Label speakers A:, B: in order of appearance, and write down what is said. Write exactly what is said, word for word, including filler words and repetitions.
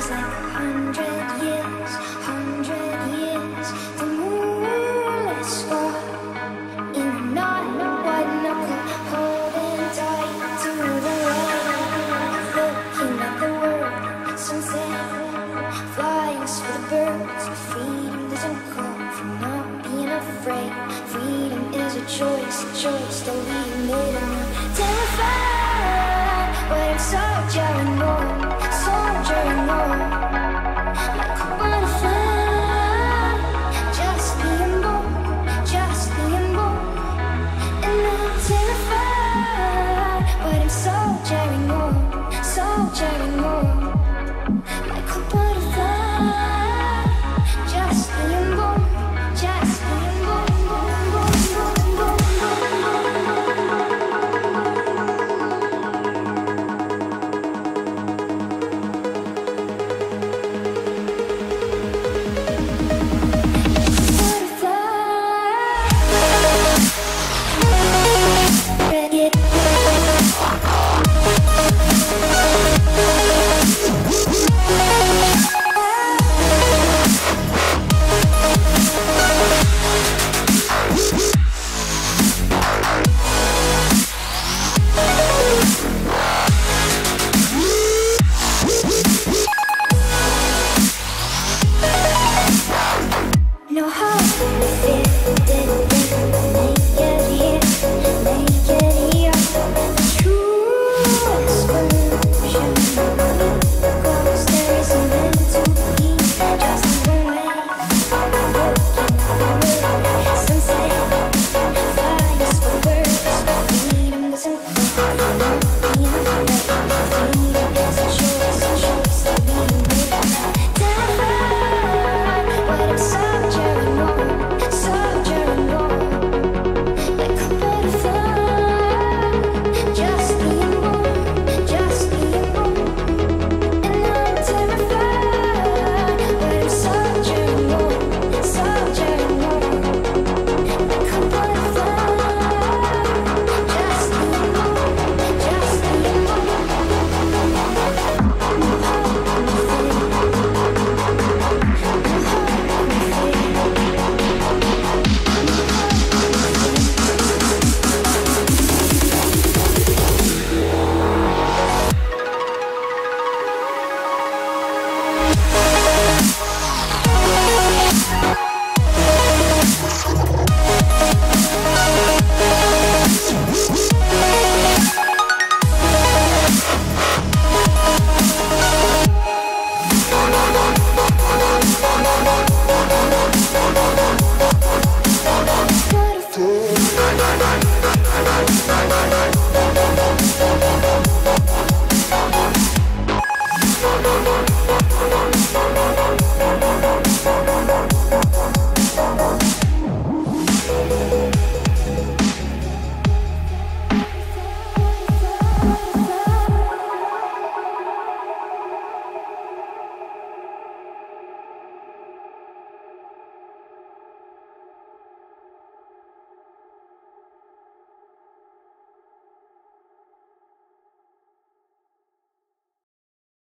A: feels like a hundred years, hundred years. The moonlit scar in the night, white knuckle, holding tight to the light, looking at the world, sunset, flying for the birds. Freedom doesn't come from not being afraid. Freedom is a choice, a choice that we made. And I'm terrified, but I'm soldering on, soldiering on, like a butterfly, just being born, just being born. And I'm terrified, but I'm soldiering on, soldiering on, like a butterfly, just being born, just being born, born, born, born, born, no hope to fear, naked here, naked here. The true exclusion, cause there isn't meant to be, just one way, looking at the world, sunset, flies for birds. Freedom doesn't come from not being afraid. Freedom is a choice, a choice that we made. Terrified, but I'm soldiering on, soldiering on, like a butterfly, just being born, just being born. And I'm terrified, but I'm soldiering on, soldiering on, like a butterfly, just being born, just being born. Butterfly.